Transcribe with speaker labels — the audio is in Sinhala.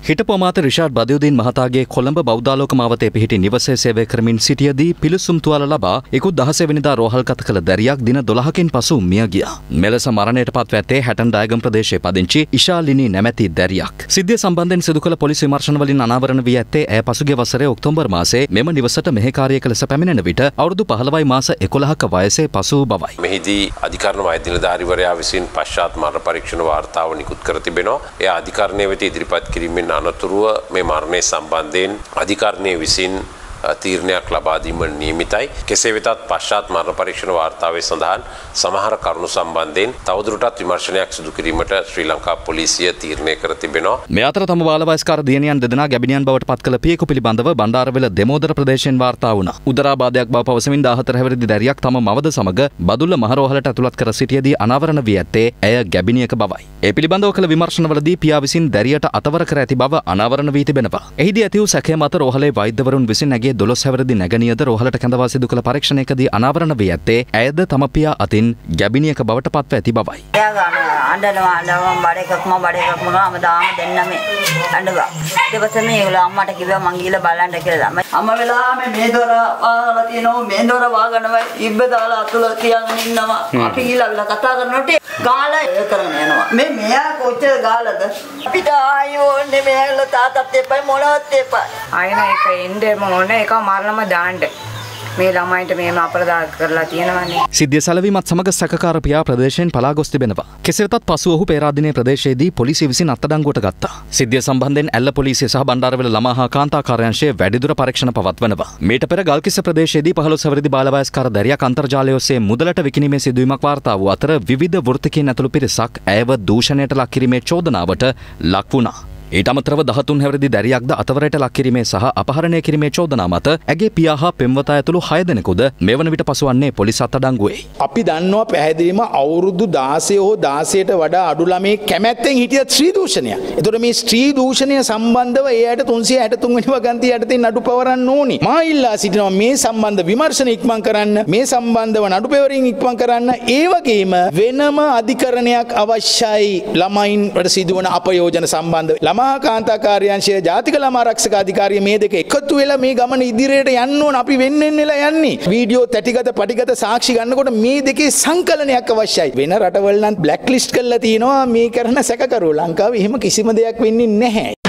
Speaker 1: හිටපු අමාත්‍ය රිෂාඩ් බදියුදීන් මහතාගේ කොළඹ බෞද්ධාලෝක මාවතේ පිහිටි නිවසේ සේවය කරමින් සිටියදී පිළිසුම් තුවාල ලබා ඉකුත් 16 වෙනිදා රෝහල්ගත කළ දැරියක් දින 12කින් පසු මිය ගියා. මෙලෙස මරණයට පත්ව ඇත්තේ හැටන් ඩයගම් ප්‍රදේශයේ පදිංචි ඉෂාලිනී නැමැති දැරියක්. සිද්ධිය සම්බන්ධයෙන් සිදු කළ පොලිස් විමර්ශන වලින් අනාවරණ වී ඇත්තේ ඇය පසුගිය වසරේ ඔක්තෝබර් මාසයේ මෙම නිවසට මෙහෙකාරියක ලෙස පැමිණෙන විට අවුරුදු 15යි මාස 11ක වයසේ පසු වූ බවයි.
Speaker 2: මෙහිදී අධිකරණ වෛද්‍ය නිලධාරීවරයා විසින් පශ්චාත් මරණ පරීක්ෂණ වාර්තාව නිකුත් කර තිබෙනවා. එය අධිකරණයේ වෙත ඉදිරිපත් කිරීමෙන් අනතුරුව මේ මරණය සම්බන්ධයෙන් අධිකරණයේ විසින් තීරණයක් ලබා දීම නියමිතයි. කෙසේ වෙතත් පශ්චාත් මරණ පරීක්ෂණ වාර්තාවේ සඳහන් සමහර කරුණු සම්බන්ධයෙන් තවදුරටත් විමර්ශනයක් සිදු කිරීමට ශ්‍රී ලංකා පොලිසිය තීරණය කර තිබෙනවා.
Speaker 1: මේ අතර තම බාලවයස්කාර දියණියන් දෙදෙනා ගැබිනියන් බවට පත් කළ පියෙකු පිළිබඳව බණ්ඩාරවෙල දෙමෝදර ප්‍රදේශයෙන් වාර්තා වුණා. උදරාබාධයක් බව පවසමින් 14 හැවිරිදි දැරියක් තම මවද සමග බදුල්ල මහරෝහලට ඇතුළත් කර සිටියේදී අනාවරණ වී ඇත්තේ ඇය ගැබිනියක බවයි. ඒ පිළිබඳව කළ විමර්ශනවලදී පියා විසින් දැරියට අතවර කර ඇති බව අනාවරණ වී තිබෙනවා. එහිදී ඇති වූ සැකය මත රෝහලේ වෛද්‍යවරුන් විසින් නැගී 12 හැවිරිදි නැගණියද රෝහලට කැඳවා සිදු කළ පරීක්ෂණයකදී අනාවරණ වී ඇත්තේ ඇයද තම පියා අතින් ගැබිනියක බවට පත්ව ඇති බවයි.
Speaker 3: අඬනවා බඩ එකක් මොනවා දාම දෙන්නම අඬවා. ඊට පස්සේ මේ අම්මට කිව්වා මං ගිහලා බලන්න කියලා. අම්මා වෙලාවෙම මේ දොර වහලා තියෙනවා මේ දොර වහගෙනම ඉබ්බ දාලා අතුල තියන් ඉන්නවා. අපි ගිහලා කතා කරනකොට ගාලා ඒ කරගෙන යනවා. මේ මෙයා කොච්චර ගාලාද? අපිට ආයෝන්නේ මෙයාලා තාත්තත් එපයි මොනවත් එපයි.
Speaker 4: ආයෙන එක එන්නේ මොනේ එක මරණම දාන්න. මේ ළමයින්ට මේම අපරාධ කරලා තියෙනවානේ.
Speaker 1: සිද්ධිය සැලවීමත් සමග සැකකාර පියා ප්‍රදේශයෙන් පලා ගොස් තිබෙනවා. කෙසේ වෙතත් පසුව ඔහු පේරාදෙණිය ප්‍රදේශයේදී පොලිසිය විසින් අත්අඩංගුවට ගත්තා. සිද්ධිය සම්බන්ධයෙන් ඇල්ල පොලිසිය සහ බණ්ඩාරවෙල ළමා හා කාන්තා කාර්යාංශයේ වැඩිදුර පරීක්ෂණ පවත්වනවා. මීට පෙර ගල්කිස්ස ප්‍රදේශයේදී 15 හැවිරිදි බාලවයස්කාර දැරියක් අන්තර්ජාලය ඔස්සේ මුදලට විකිණීමේ සිදුවීමක් වාර්තා වූ අතර විවිධ වෘත්තිකයන් ඇතුළු පිරිසක් ඇයව දූෂණයට ලක් කිරීමේ චෝදනාවට ලක් වුණා. ඊට අමතරව 13 හැවිරිදි දැරියක්ද අතවරයට ලක් කිරීමේ සහ අපහරණය කිරීමේ චෝදනා මත ඇගේ පියා හා පෙම්වතා ඇතුළු 6 දෙනෙකුද මෙවන විට පසුවන්නේ පොලිස් අත්අඩංගුවේ.
Speaker 5: අපි දන්නවා පැහැදිලිවම අවුරුදු 16 හෝ 16ට වඩා අඩු ළමයි කැමැත්තෙන් හිටිය ස්ත්‍රී දූෂණය. ඒතකොට මේ ස්ත්‍රී දූෂණය සම්බන්ධව එයාට 363 වෙනි වගන්තිය යටතේ නඩු පවරන්න ඕනි. මා ඉල්ලා සිටිනවා මේ සම්බන්ධ විමර්ශන ඉක්මන් කරන්න, මේ සම්බන්ධව නඩු පෙවරීම ඉක්මන් කරන්න, ඒ වගේම වෙනම අධිකරණයක් අවශ්‍යයි ළමයින් වල සිදුවන අපයෝජන සම්බන්ධව. ළමා කාන්තා කාර්යාංශයේ ජාතික ළමා ආරක්ෂක අධිකාරිය මේ දෙක එකතු වෙලා මේ ගමන ඉදිරියට යන්න ඕන. අපි වෙන්වෙන් වෙලා යන්නේ. වීඩියෝ තැටිගත පටිගත සාක්ෂි ගන්නකොට මේ දෙකේ සංකලනයක් අවශ්‍යයි. වෙන රටවල නම් බ්ලැක් ලිස්ට් කරලා තියෙනවා මේ කරන සැකකරුවෝ. ලංකාවේ එහෙම කිසිම දෙයක් වෙන්නේ නැහැ.